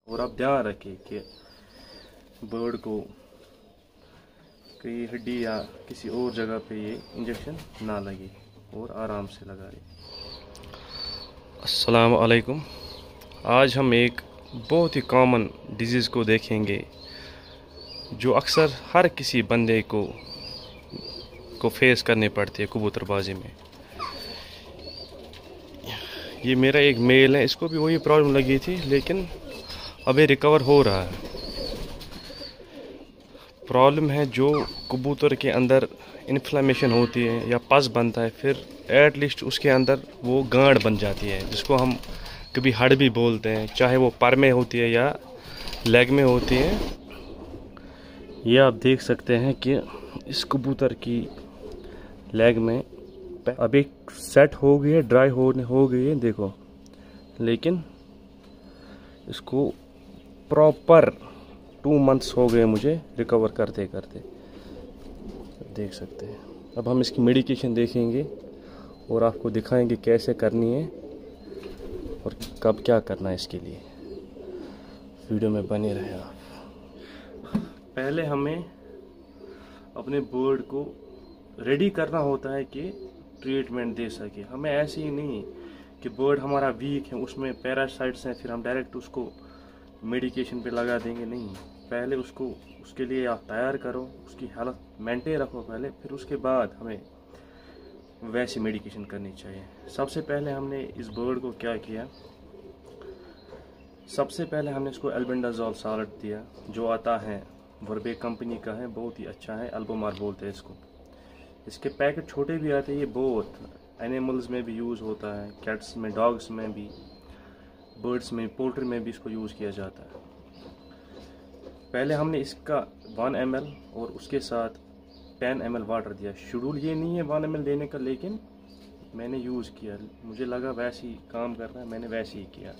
और आप ध्यान रखें कि बर्ड को कहीं हड्डी या किसी और जगह पे ये इंजेक्शन ना लगे और आराम से लगाए। अस्सलाम वालेकुम। आज हम एक बहुत ही कॉमन डिजीज़ को देखेंगे जो अक्सर हर किसी बंदे को फेस करनी पड़ती है कबूतरबाजी में। ये मेरा एक मेल है, इसको भी वही प्रॉब्लम लगी थी लेकिन अभी रिकवर हो रहा है। प्रॉब्लम है जो कबूतर के अंदर इन्फ्लेमेशन होती है या पस बनता है, फिर एटलीस्ट उसके अंदर वो गांठ बन जाती है जिसको हम कभी हड़ भी बोलते हैं, चाहे वो पर में होती है या लेग में होती है। ये आप देख सकते हैं कि इस कबूतर की लेग में अभी सेट हो गई है, ड्राई हो गई है देखो, लेकिन इसको प्रॉपर 2 मंथ्स हो गए मुझे रिकवर करते करते, देख सकते हैं। अब हम इसकी मेडिकेशन देखेंगे और आपको दिखाएंगे कैसे करनी है और कब क्या करना है इसके लिए। वीडियो में बने रहे आप। पहले हमें अपने बर्ड को रेडी करना होता है कि ट्रीटमेंट दे सके। हमें ऐसे ही नहीं कि बर्ड हमारा वीक है, उसमें पैरासाइट्स हैं, फिर हम डायरेक्ट उसको मेडिकेशन पे लगा देंगे। नहीं, पहले उसके लिए आप तैयार करो, उसकी हालत मेंटेन रखो पहले, फिर उसके बाद हमें वैसी मेडिकेशन करनी चाहिए। सबसे पहले हमने इस बर्ड को क्या किया, सबसे पहले हमने इसको एल्बेंडाजोल सॉल्ट दिया, जो आता है वर्बे कंपनी का है, बहुत ही अच्छा है, अल्बोमार बोलते हैं इसको। इसके पैकेट छोटे भी आते हैं, ये बहुत एनिमल्स में भी यूज़ होता है, कैट्स में, डॉग्स में भी, बर्ड्स में, पोल्ट्री में भी इसको यूज़ किया जाता है। पहले हमने इसका 1 ml और उसके साथ 10 ml वाटर दिया। शेड्यूल ये नहीं है 1 ml देने का, लेकिन मैंने यूज़ किया, मुझे लगा वैसे ही काम कर रहा है, मैंने वैसे ही किया।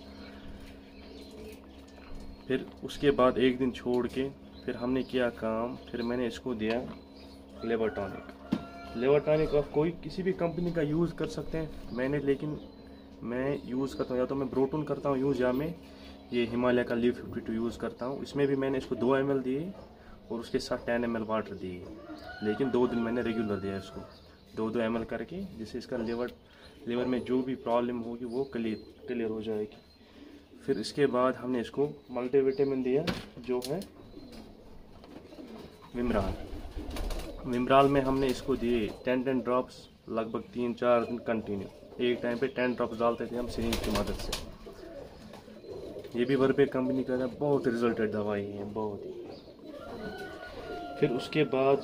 फिर उसके बाद एक दिन छोड़ के फिर हमने किया काम, फिर मैंने इसको दिया लिवर टॉनिक। लिवर टॉनिक आप कोई किसी भी कंपनी का यूज़ कर सकते हैं, लेकिन मैं यूज़ करता हूँ, या तो मैं ब्रोटन करता हूँ यूज़, या मैं ये हिमालय का लीव 52 यूज़ करता हूँ। इसमें भी मैंने इसको 2 ml दिए और उसके साथ 10 ml वाटर दिए, लेकिन 2 दिन मैंने रेगुलर दिया इसको 2-2 ml करके, जिससे इसका लिवर में जो भी प्रॉब्लम होगी वो क्लियर हो जाएगी। फिर इसके बाद हमने इसको मल्टीविटामिन दिया, जो है विमराल में हमने इसको दिए 10 ड्रॉप्स, लगभग 3-4 दिन कंटिन्यू, एक टाइम पे 10 ड्रॉप्स डालते थे हम सिरिंज की मदद से। ये भी वर्बे कंपनी का है, बहुत रिजल्टेड दवाई है, बहुत ही। फिर उसके बाद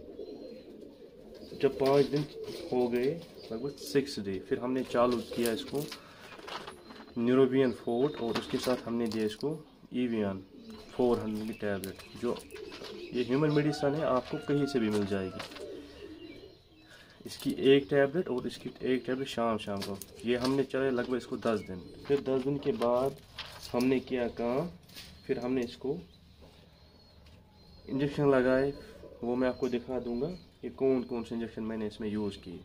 जब 5 दिन हो गए, लगभग 6 डे, फिर हमने चालू किया इसको न्यूरोबियन फोर्ट, और उसके साथ हमने दिया इसको EVN 400 की टैबलेट, जो ये ह्यूमन मेडिसिन है, आपको कहीं से भी मिल जाएगी। इसकी एक टैबलेट और इसकी एक टैबलेट शाम को, ये हमने चलाया लगभग इसको 10 दिन। फिर 10 दिन के बाद हमने किया काम, फिर हमने इसको इंजेक्शन लगाए, वो मैं आपको दिखा दूंगा कि कौन से इंजेक्शन मैंने इसमें यूज़ किए।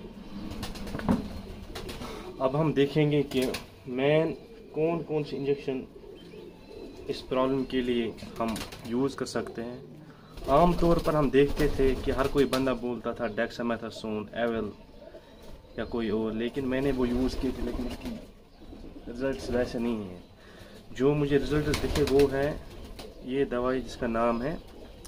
अब हम देखेंगे कि मैं कौन से इंजेक्शन इस प्रॉब्लम के लिए हम यूज़ कर सकते हैं। आम तौर पर हम देखते थे कि हर कोई बंदा बोलता था डेक्सामेथासोन, एवेल या कोई और, लेकिन मैंने वो यूज़ किए थे, लेकिन उसकी रिजल्ट्स वैसे नहीं हैं। जो मुझे रिजल्ट दिखे वो है ये दवाई, जिसका नाम है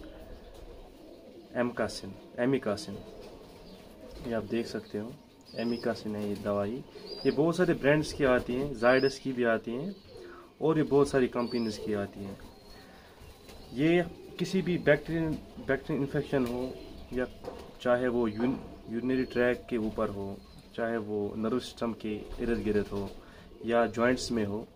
एमिकासिन। ये आप देख सकते हो, एमिकासिन है ये दवाई। ये बहुत सारे ब्रांड्स की आती हैं, जायडस की भी आती हैं, और ये बहुत सारी कंपनीज की आती हैं। ये किसी भी बैक्टीरियल इन्फेक्शन हो, या चाहे वो यूरिनरी ट्रैक के ऊपर हो, चाहे वो नर्व सिस्टम के इर्द गिर्द हो, या जॉइंट्स में हो,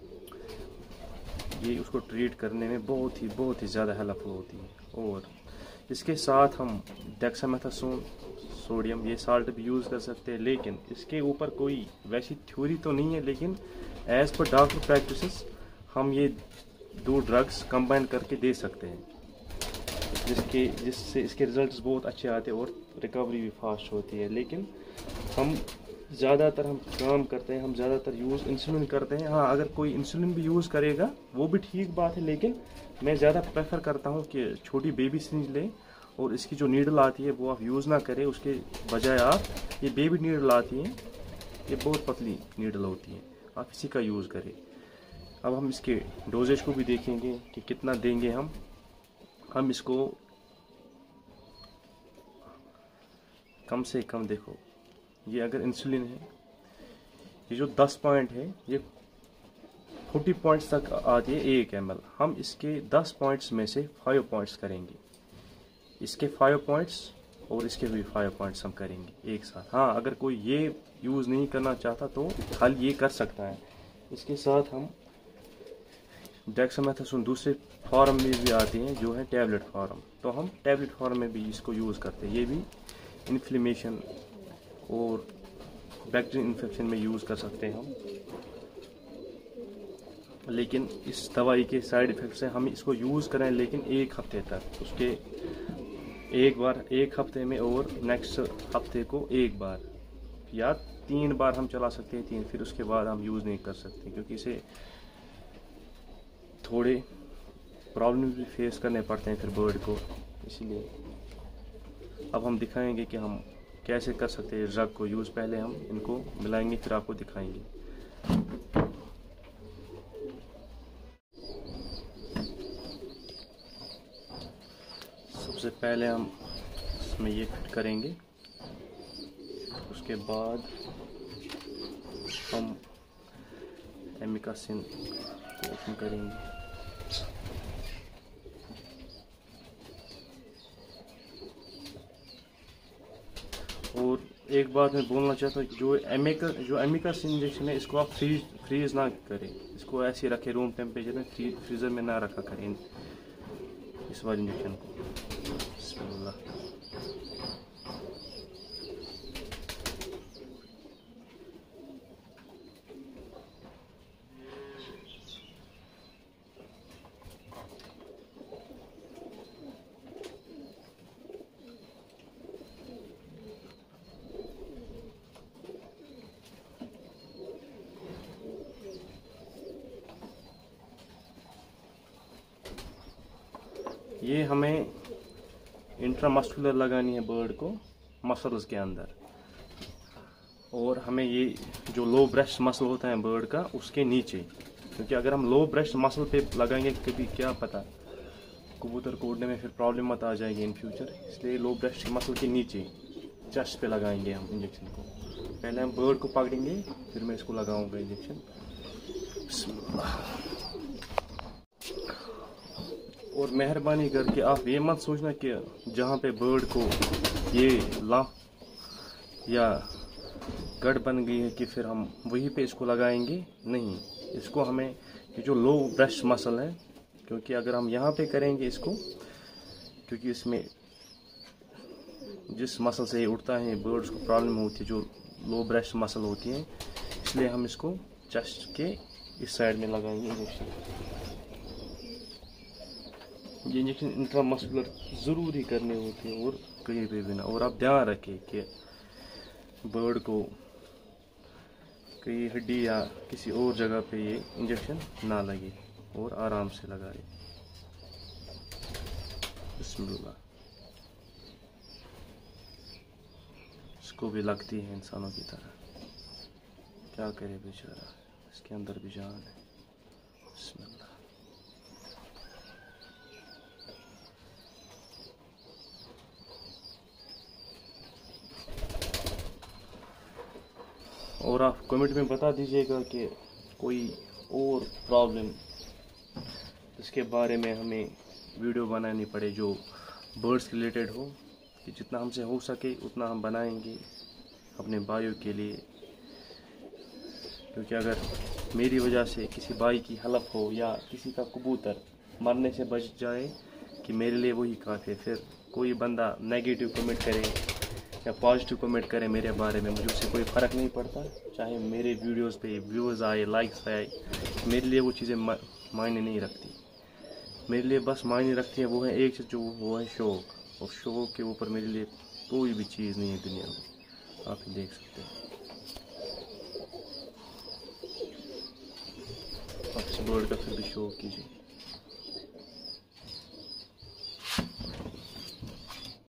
ये उसको ट्रीट करने में बहुत ही ज़्यादा हेल्पफुल होती है। और इसके साथ हम डेक्सामेथासोन सोडियम, ये साल्ट भी यूज़ कर सकते हैं, लेकिन इसके ऊपर कोई वैसी थ्योरी तो नहीं है, लेकिन एज़ पर डॉक्टर प्रैक्टिस हम ये 2 ड्रग्स कंबाइन करके दे सकते हैं, जिससे इसके रिजल्ट्स बहुत अच्छे आते हैं और रिकवरी भी फास्ट होती है। लेकिन हम ज़्यादातर हम काम करते हैं, हम ज़्यादातर यूज़ इंसुलिन करते हैं। हाँ, अगर कोई इंसुलिन भी यूज़ करेगा वो भी ठीक बात है, लेकिन मैं ज़्यादा प्रेफर करता हूँ कि छोटी बेबी सिरिंज लें और इसकी जो नीडल आती है वो आप यूज़ ना करें। उसके बजाय आप ये बेबी नीडल आती है, ये बहुत पतली नीडल होती है, आप इसी का यूज़ करें। अब हम इसके डोजेज को भी देखेंगे कि कितना देंगे हम इसको कम से कम। देखो, ये अगर इंसुलिन है, ये जो 10 पॉइंट है ये 40 पॉइंट्स तक आती है 1 ml। हम इसके 10 पॉइंट्स में से 5 पॉइंट्स करेंगे, इसके 5 पॉइंट्स और इसके भी 5 पॉइंट्स हम करेंगे एक साथ। हाँ, अगर कोई ये यूज़ नहीं करना चाहता तो खाली ये कर सकता है। इसके साथ हम डेक्सामेथासोन दूसरे फॉर्म में भी आती हैं जो है टैबलेट फॉर्म, तो हम टैबलेट फॉर्म में भी इसको यूज़ करते हैं। ये भी इन्फ्लेमेशन और बैक्टीरियल इन्फेक्शन में यूज़ कर सकते हैं हम, लेकिन इस दवाई के साइड इफ़ेक्ट से हम इसको यूज़ करें लेकिन 1 हफ्ते तक। उसके एक बार 1 हफ्ते में और नेक्स्ट हफ्ते को 1 बार या 3 बार हम चला सकते हैं, 3, फिर उसके बाद हम यूज़ नहीं कर सकते, क्योंकि इसे थोड़े प्रॉब्लम भी फेस करने पड़ते हैं फिर बर्ड को। इसीलिए अब हम दिखाएंगे कि हम कैसे कर सकते हैं ड्रग को यूज़। पहले हम इनको मिलाएंगे फिर आपको दिखाएंगे। सबसे पहले हम इसमें ये फिट करेंगे, उसके बाद हम एमिकासिन को ओपन करेंगे। और एक बात मैं बोलना चाहता हूँ, जो एमिकासिन इंजेक्शन है इसको आप फ्रीज ना करें, इसको ऐसे रखें रूम टेम्परेचर में, फ्रीज़र में ना रखा करें इस वाले इंजेक्शन को। बिस्मिल्लाह। ये हमें इंट्रामस्कुलर लगानी है बर्ड को मसल्स के अंदर, और हमें ये जो लो ब्रेस्ट मसल होता है बर्ड का उसके नीचे, क्योंकि अगर हम लो ब्रेस्ट मसल पे लगाएंगे कभी क्या पता कबूतर को उड़ने में फिर प्रॉब्लम मत आ जाएगी इन फ्यूचर। इसलिए लो ब्रेस्ट मसल के नीचे चेस्ट पे लगाएंगे हम इंजेक्शन को। पहले हम बर्ड को पकड़ेंगे फिर मैं इसको लगाऊंगा इंजेक्शन। और मेहरबानी करके आप ये मत सोचना कि जहाँ पे बर्ड को ये लंप या गड़ बन गई है कि फिर हम वहीं पे इसको लगाएंगे, नहीं। इसको हमें ये जो लो ब्रेस्ट मसल है, क्योंकि अगर हम यहाँ पे करेंगे इसको, क्योंकि इसमें जिस मसल से ये उड़ता है बर्ड्स को प्रॉब्लम होती है, जो लो ब्रेस्ट मसल होती है, इसलिए हम इसको चेस्ट के इस साइड में लगाएंगे इंजेक्शन। ये इंजेक्शन इंट्रामस्कुलर ज़रूरी करने होते हैं और कहीं पे भी ना। और आप ध्यान रखें कि बर्ड को कहीं हड्डी या किसी और जगह पे ये इंजेक्शन ना लगे और आराम से लगाए। बिस्मिल्लाह। इसको भी लगती है इंसानों की तरह, क्या करे बेचारा, इसके अंदर भी जान है। बिस्मिल्लाह। और आप कमेंट में बता दीजिएगा कि कोई और प्रॉब्लम इसके बारे में हमें वीडियो बनानी पड़े जो बर्ड्स के रिलेटेड हो, कि जितना हमसे हो सके उतना हम बनाएंगे अपने भाइयों के लिए। क्योंकि अगर मेरी वजह से किसी भाई की हेल्प हो या किसी का कबूतर मरने से बच जाए कि मेरे लिए वही काफ़ी है। फिर कोई बंदा नेगेटिव कमेंट करे या पॉजिटिव कमेंट करे मेरे बारे में, मुझे उससे कोई फ़र्क नहीं पड़ता। चाहे मेरे वीडियोस पे व्यूज़ आए, लाइक्स आए, मेरे लिए वो चीज़ें मायने नहीं रखती। मेरे लिए बस मायने रखती है वो है एक चीज़, जो वो है शौक़, और शौक़ के ऊपर मेरे लिए कोई भी चीज़ नहीं है दुनिया में। आप देख सकते हैं। आप इस बर्ड का फिर भी शो कीजिए।